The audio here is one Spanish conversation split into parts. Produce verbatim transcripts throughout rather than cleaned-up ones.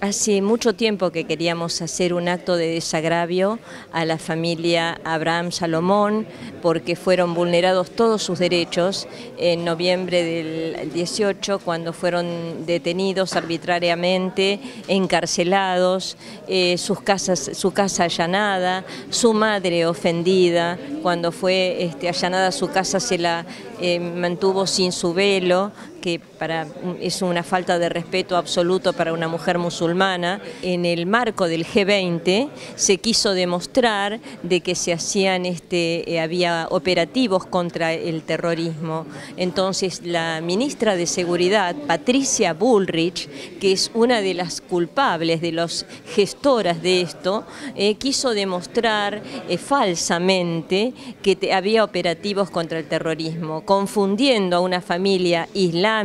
Hace mucho tiempo que queríamos hacer un acto de desagravio a la familia Abraham Salomón porque fueron vulnerados todos sus derechos en noviembre del dieciocho, cuando fueron detenidos arbitrariamente, encarcelados, eh, sus casas, su casa allanada, su madre ofendida. Cuando fue este, allanada su casa se la eh, mantuvo sin su velo, que para, es una falta de respeto absoluto para una mujer musulmana. En el marco del G veinte se quiso demostrar de que se hacían, este, eh, había operativos contra el terrorismo. Entonces la ministra de Seguridad, Patricia Bullrich, que es una de las culpables, de las gestoras de esto, eh, quiso demostrar eh, falsamente que te, había operativos contra el terrorismo, confundiendo a una familia islámica,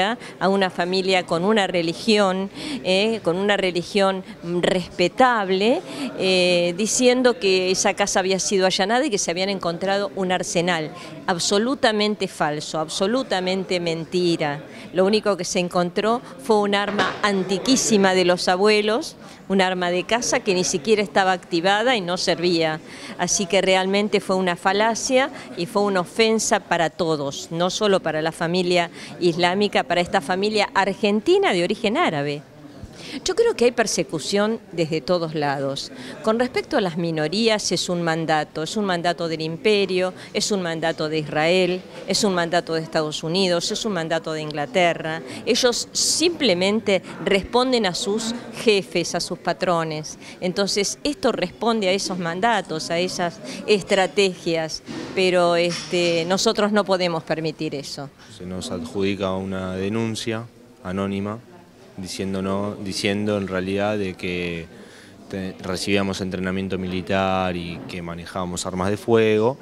a una familia con una religión, eh, con una religión respetable, eh, diciendo que esa casa había sido allanada y que se habían encontrado un arsenal. Absolutamente falso, absolutamente mentira. Lo único que se encontró fue un arma antiquísima de los abuelos, un arma de caza que ni siquiera estaba activada y no servía. Así que realmente fue una falacia y fue una ofensa para todos, no solo para la familia islámica, para esta familia argentina de origen árabe. Yo creo que hay persecución desde todos lados. Con respecto a las minorías, es un mandato, es un mandato del imperio, es un mandato de Israel, es un mandato de Estados Unidos, es un mandato de Inglaterra. Ellos simplemente responden a sus jefes, a sus patrones. Entonces, esto responde a esos mandatos, a esas estrategias, pero este, nosotros no podemos permitir eso. Se nos adjudica una denuncia anónima, Diciéndonos, diciendo en realidad de que te, recibíamos entrenamiento militar y que manejábamos armas de fuego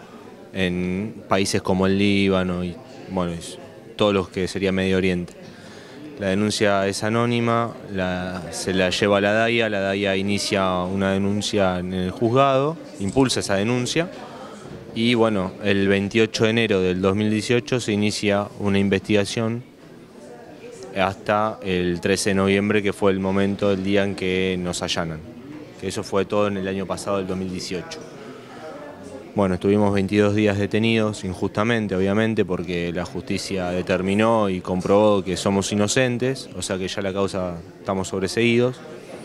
en países como el Líbano y bueno, todos los que sería Medio Oriente. La denuncia es anónima, la, se la lleva a la DAIA, la DAIA inicia una denuncia en el juzgado, impulsa esa denuncia y bueno, el veintiocho de enero del dos mil dieciocho se inicia una investigación hasta el trece de noviembre, que fue el momento, el día en que nos allanan. Que eso fue todo en el año pasado, el dos mil dieciocho. Bueno, estuvimos veintidós días detenidos, injustamente, obviamente, porque la justicia determinó y comprobó que somos inocentes, o sea que ya la causa estamos sobreseídos.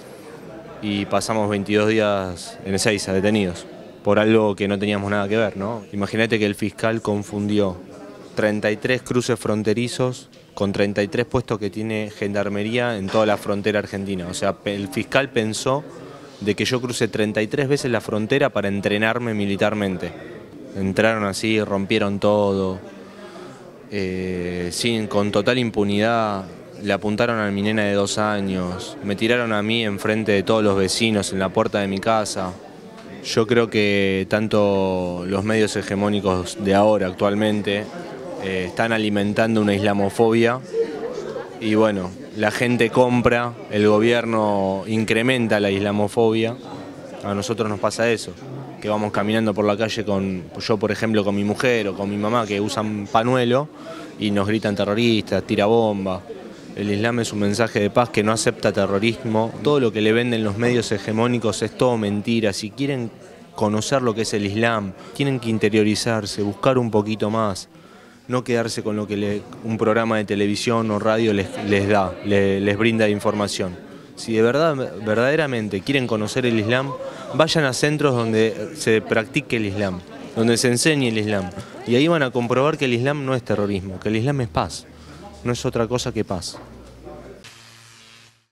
Y pasamos veintidós días en Ezeiza detenidos, por algo que no teníamos nada que ver, ¿no? Imagínate que el fiscal confundió treinta y tres cruces fronterizos con treinta y tres puestos que tiene Gendarmería en toda la frontera argentina. O sea, el fiscal pensó de que yo crucé treinta y tres veces la frontera para entrenarme militarmente. Entraron así, rompieron todo, eh, sin, con total impunidad, le apuntaron a mi nena de dos años, me tiraron a mí enfrente de todos los vecinos en la puerta de mi casa. Yo creo que tanto los medios hegemónicos de ahora, actualmente, Eh, están alimentando una islamofobia y bueno, la gente compra, el gobierno incrementa la islamofobia. A nosotros nos pasa eso, que vamos caminando por la calle con, yo por ejemplo con mi mujer o con mi mamá que usan panuelo y nos gritan terroristas, tira bomba. El Islam es un mensaje de paz que no acepta terrorismo. Todo lo que le venden los medios hegemónicos es todo mentira. Si quieren conocer lo que es el Islam, tienen que interiorizarse, buscar un poquito más. No quedarse con lo que le, un programa de televisión o radio les, les da, les, les brinda de información. Si de verdad, verdaderamente quieren conocer el Islam, vayan a centros donde se practique el Islam, donde se enseñe el Islam. Y ahí van a comprobar que el Islam no es terrorismo, que el Islam es paz, no es otra cosa que paz.